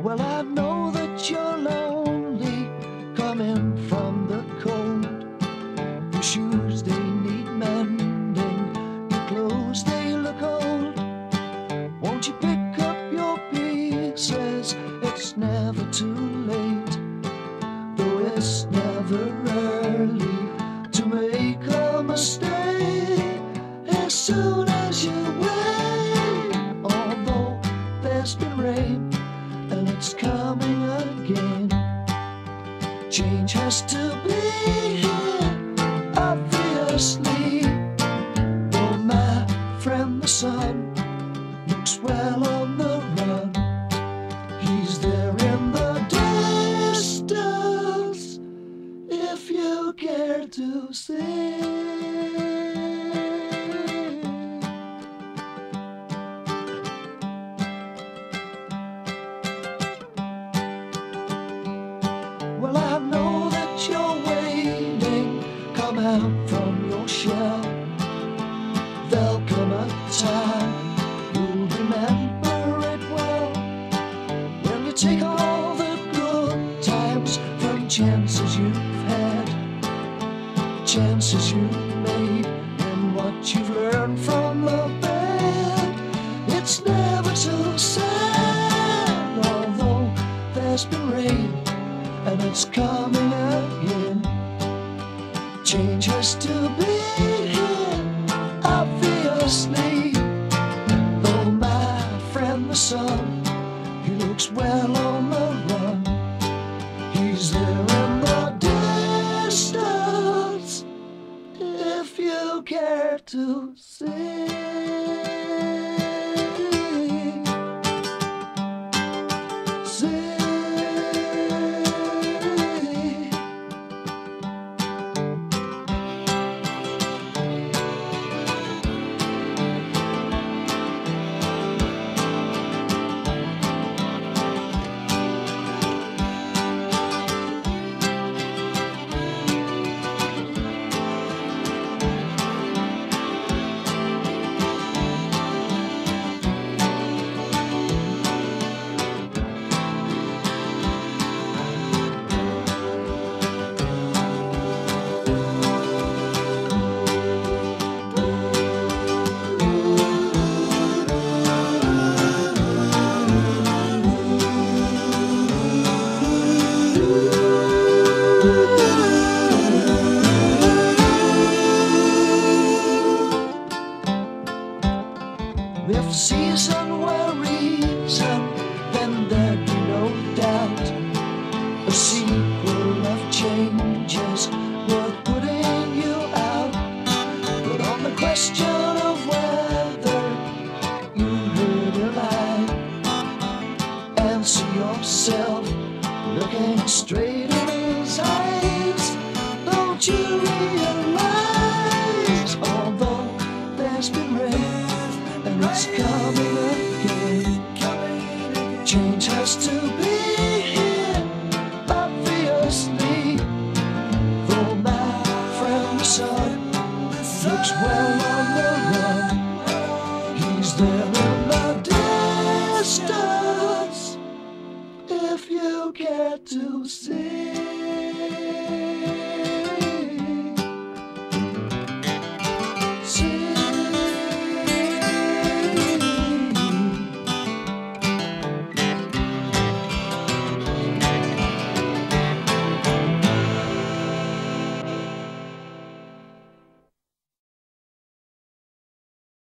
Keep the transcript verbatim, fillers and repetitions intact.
Well, I know that you're lonely, coming from the cold. Your shoes, they need mending, your clothes, they look old. Won't you pick up your pieces? It's never too late, though it's never early to make a mistake. As soon as you wait, although there's been rain and it's coming again, change has to be here, obviously. Oh, my friend the sun looks well on the run. He's there in the distance, if you care to see. Well, I know that you're waiting, come out from your shell. There'll come a time, you'll remember it well, when you take all the good times from chances you've had, chances you've made, and what you've learned from the bad. It's never too sad, although there's been rain and it's coming again. Change has to be here, obviously. Though my friend the sun, he looks well on the run. He's there in the distance, if you care to see. See. If season were reason, then there'd be no doubt a sequel of changes worth putting you out. But on the question of whether you heard a lie, answer yourself, looking straight in his eyes. Don't you